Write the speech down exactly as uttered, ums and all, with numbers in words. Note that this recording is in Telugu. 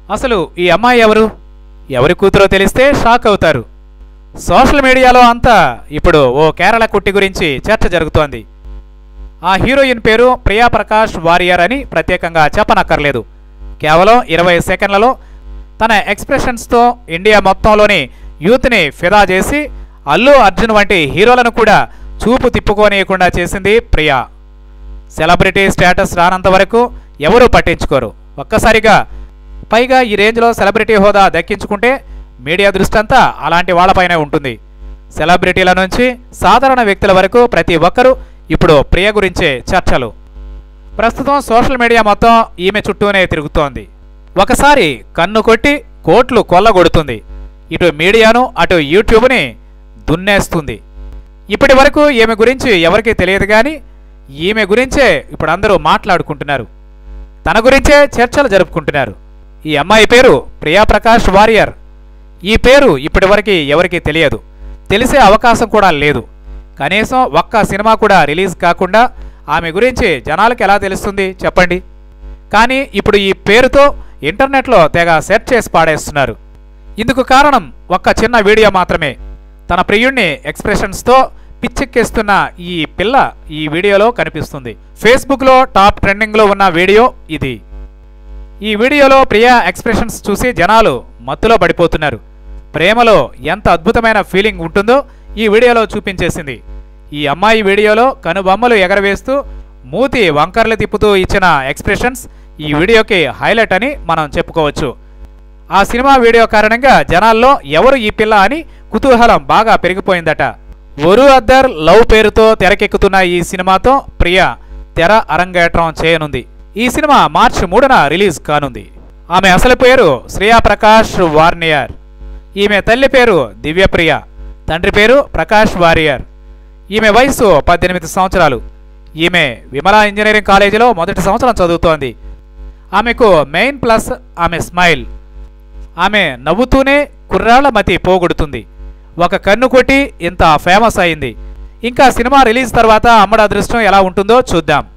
అసలు ఈ అమ్మాయి ఎవరు, ఎవరి కూతురో తెలిస్తే షాక్ అవుతారు. సోషల్ మీడియాలో అంతా ఇప్పుడు ఓ కేరళ కుట్టి గురించి చర్చ జరుగుతోంది. ఆ హీరోయిన్ పేరు ప్రియా ప్రకాష్ వారియర్ అని ప్రత్యేకంగా చెప్పనక్కర్లేదు. కేవలం ఇరవై సెకండ్లలో తన ఎక్స్ప్రెషన్స్తో ఇండియా మొత్తంలోని యూత్ని ఫిదా చేసి అల్లు అర్జున్ వంటి హీరోలను కూడా చూపు తిప్పుకోనియకుండా చేసింది ప్రియా. సెలబ్రిటీ స్టేటస్ రానంత వరకు ఎవరూ పట్టించుకోరు. ఒక్కసారిగా పైగా ఈ రేంజ్లో సెలబ్రిటీ హోదా దక్కించుకుంటే మీడియా దృష్టి అంతా అలాంటి వాళ్లపైనే ఉంటుంది. సెలబ్రిటీల నుంచి సాధారణ వ్యక్తుల వరకు ప్రతి ఒక్కరూ ఇప్పుడు ప్రియ గురించే చర్చలు. ప్రస్తుతం సోషల్ మీడియా మొత్తం ఈమె చుట్టూనే తిరుగుతోంది. ఒకసారి కన్ను కొట్టి కోట్లు కొల్లగొడుతుంది. ఇటు మీడియాను అటు యూట్యూబ్ని దున్నేస్తుంది. ఇప్పటి వరకు ఈమె గురించి ఎవరికీ తెలియదు, కానీ ఈమె గురించే ఇప్పుడు అందరూ మాట్లాడుకుంటున్నారు. తన గురించే చర్చలు జరుపుకుంటున్నారు. ఈ అమ్మాయి పేరు ప్రియా ప్రకాష్ వారియర్. ఈ పేరు ఇప్పటి వరకు ఎవరికీ తెలియదు, తెలిసే అవకాశం కూడా లేదు. కనీసం ఒక్క సినిమా కూడా రిలీజ్ కాకుండా ఆమె గురించి జనాలకు ఎలా తెలుస్తుంది చెప్పండి? కానీ ఇప్పుడు ఈ పేరుతో ఇంటర్నెట్లో తెగ సెర్చ్ చేసి పాడేస్తున్నారు. ఇందుకు కారణం ఒక్క చిన్న వీడియో మాత్రమే. తన ప్రియుణ్ణి ఎక్స్ప్రెషన్స్తో పిచ్చెక్కిస్తున్న ఈ పిల్ల ఈ వీడియోలో కనిపిస్తుంది. ఫేస్బుక్లో టాప్ ట్రెండింగ్లో ఉన్న వీడియో ఇది. ఈ వీడియోలో ప్రియా ఎక్స్ప్రెషన్స్ చూసి జనాలు మత్తులో పడిపోతున్నారు. ప్రేమలో ఎంత అద్భుతమైన ఫీలింగ్ ఉంటుందో ఈ వీడియోలో చూపించేసింది. ఈ అమ్మాయి వీడియోలో కనుబొమ్మలు ఎగరవేస్తూ మూతి వంకర్లు తిప్పుతూ ఇచ్చిన ఎక్స్ప్రెషన్స్ ఈ వీడియోకి హైలైట్ అని మనం చెప్పుకోవచ్చు. ఆ సినిమా వీడియో కారణంగా జనాల్లో ఎవరు ఈ పిల్ల అని కుతూహలం బాగా పెరిగిపోయిందట. ఒరు అద్దర్ లవ్ పేరుతో తెరకెక్కుతున్న ఈ సినిమాతో ప్రియా తెర అరంగేట్రం చేయనుంది. ఈ సినిమా మార్చి మూడున రిలీజ్ కానుంది. ఆమె అసలు పేరు శ్రియా ప్రకాష్ వార్నియర్. ఈమె తల్లి పేరు దివ్యప్రియ, తండ్రి పేరు ప్రకాష్ వారియర్. ఈమె వయసు పద్దెనిమిది సంవత్సరాలు. ఈమె విమలా ఇంజనీరింగ్ కాలేజీలో మొదటి సంవత్సరం చదువుతోంది. ఆమెకు మెయిన్ ప్లస్ ఆమె స్మైల్. ఆమె నవ్వుతూనే కుర్రాళ్ల మతి పోగొడుతుంది. ఒక కన్ను కొట్టి ఇంత ఫేమస్ అయింది. ఇంకా సినిమా రిలీజ్ తర్వాత అమ్మడి అదృష్టం ఎలా ఉంటుందో చూద్దాం.